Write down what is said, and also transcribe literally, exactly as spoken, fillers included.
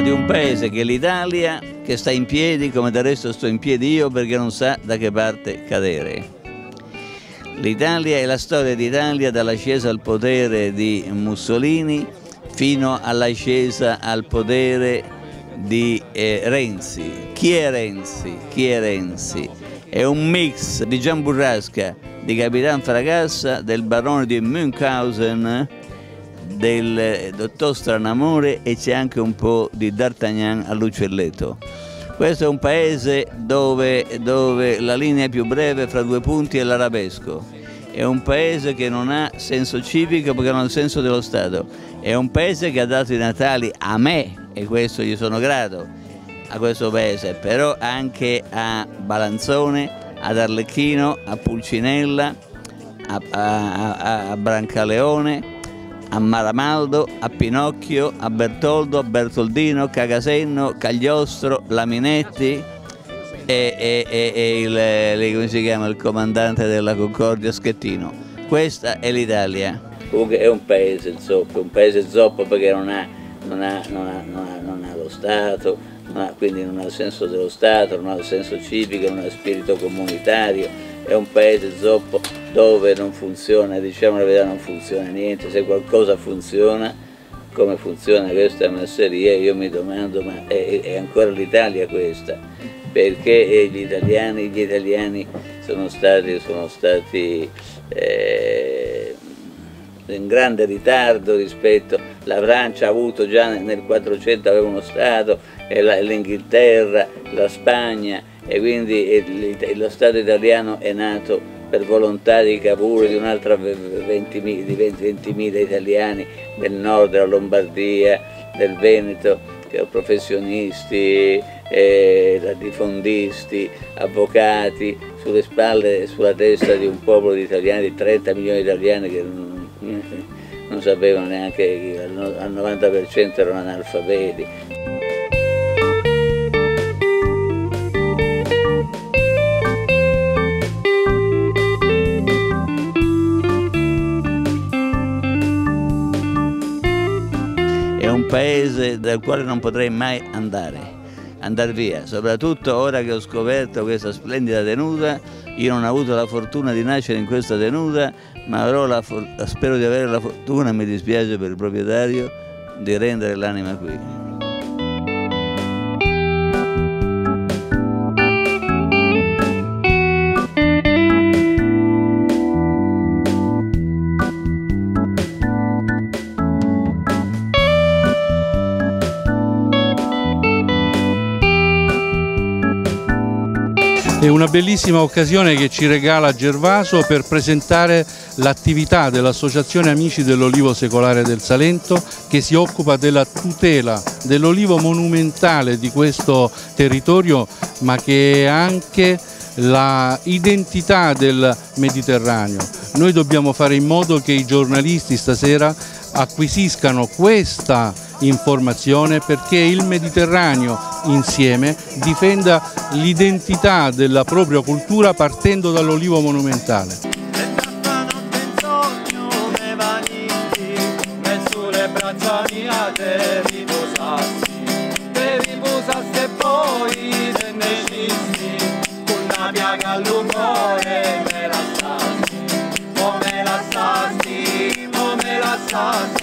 di un paese che è l'Italia, che sta in piedi come del resto sto in piedi io, perché non sa da che parte cadere. L'Italia è la storia d'Italia dall'ascesa al potere di Mussolini fino all'ascesa al potere di eh, Renzi. Chi è Renzi? Chi è Renzi? È un mix di Gian Burrasca, di Capitan Fracassa, del barone di Münchhausen, del dottor Stranamore, e c'è anche un po' di D'Artagnan all'uccelletto. Questo è un paese dove, dove la linea più breve fra due punti è l'arabesco. È un paese che non ha senso civico perché non ha il senso dello Stato. È un paese che ha dato i natali a me, e questo gli sono grato, a questo paese, però anche a Balanzone, ad Arlecchino, a Pulcinella, a, a, a, a Brancaleone, a Maramaldo, a Pinocchio, a Bertoldo, a Bertoldino, Cagasenno, Cagliostro, Laminetti e, e, e, e il, come si chiama, il comandante della Concordia Schettino. Questa è l'Italia. Comunque è un paese zoppo, un paese zoppo perché non ha, non ha, non ha, non ha, non ha lo Stato, non ha, quindi non ha il senso dello Stato, non ha il senso civico, non ha spirito comunitario. È un paese zoppo dove non funziona, diciamo la verità, non funziona niente. Se qualcosa funziona, come funziona questa masseria, io mi domando, ma è, è ancora l'Italia questa? Perché gli italiani, gli italiani sono stati, sono stati eh, in grande ritardo rispetto, la Francia ha avuto già nel quattrocento aveva uno Stato, l'Inghilterra, la Spagna, e quindi lo Stato italiano è nato per volontà di Cavour, di un'altra ventimila italiani del nord, della Lombardia, del Veneto, professionisti, eh, latifondisti, avvocati, sulle spalle e sulla testa di un popolo di italiani, di trenta milioni di italiani che non, non sapevano neanche, al novanta per cento erano analfabeti. È un paese dal quale non potrei mai andare, andare via, soprattutto ora che ho scoperto questa splendida tenuta. Io non ho avuto la fortuna di nascere in questa tenuta, ma avrò la spero di avere la fortuna, mi dispiace per il proprietario, di rendere l'anima qui. È una bellissima occasione che ci regala Gervaso per presentare l'attività dell'Associazione Amici dell'Olivo Secolare del Salento, che si occupa della tutela dell'olivo monumentale di questo territorio, ma che è anche l'identità del Mediterraneo. Noi dobbiamo fare in modo che i giornalisti stasera acquisiscano questa informazione, perché il Mediterraneo insieme difenda l'identità della propria cultura partendo dall'olivo monumentale. Come la sassi, come la sassi.